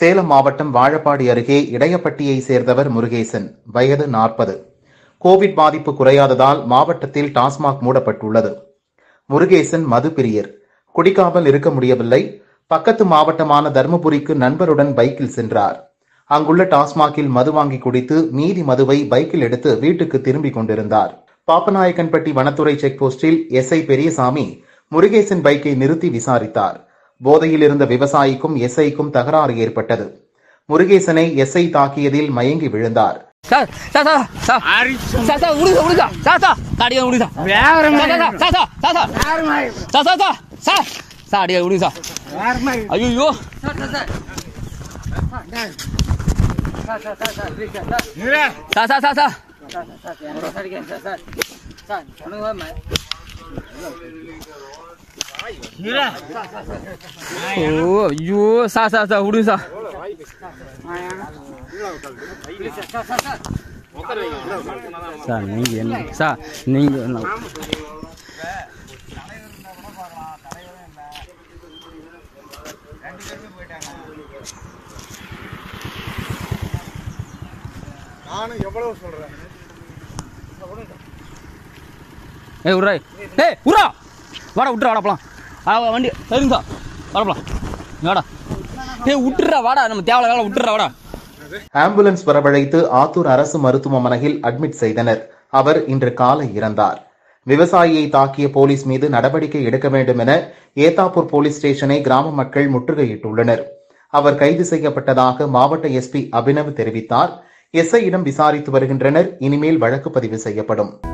சேலம் மாவட்டம் வாழப்பாடி அருகே இடையப்பட்டியை சேர்ந்தவர் முருகேசன், வயது 40. கோவிட் பாதிப்பு குறையாததால் மாவட்டத்தில் டாஸ்மாக் மூடப்பட்டுள்ளது. முருகேசன் மதுப்பிரியர், குடிக்காமல் இருக்க முடியவில்லை. பக்கத்து மாவட்டமான தருமபுரிக்கு நண்பருடன் பைக்கில் சென்றார். அங்குள்ள டாஸ்மாகில் மது வாங்கி குடித்து மீதி மதுவை பைக்கில் எடுத்து வீட்டுக்கு திரும்பிக் கொண்டிருந்தார். பாப்பநாயக்கன்பட்டி வனத்துறை செக்போஸ்டில் எஸ்ஐ பெரியசாமி முருகேசன் பைக்கை நிறுத்தி விசாரித்தார். போதையில் இருந்த விவசாயிக்கும் எஸ்ஐக்கும் தகராறு ஏற்பட்டது. முருகேசனை எஸ்ஐ தாக்கியதில் மயங்கி விழுந்தார். நானும் எவ்வளவு சொல்றேன். வாடா விட்டுறா, வாடா போலாம். வண்டி சரிங்க வரப்பலாம். வாடா விட்டுறா, வாடா நம்ம தேவை வேலை விட்டுறா, வாடா. ஆம்புலன்ஸ் வரவழைத்து ஆத்தூர் அரசு மருத்துவமனையில் அட்மிட் செய்தனர். அவர் இன்று காலை இறந்தார். விவசாயியை தாக்கிய போலீஸ் மீது நடவடிக்கை எடுக்க வேண்டும் என ஏத்தாப்பூர் போலீஸ் ஸ்டேஷனை கிராம மக்கள் முற்றுகையிட்டுள்ளனர். அவர் கைது செய்யப்பட்டதாக மாவட்ட எஸ்பி அபினவ் தெரிவித்தார். எஸ்ஐயிடம் விசாரித்து வருகின்றனர். இனிமேல் வழக்கு பதிவு செய்யப்படும்.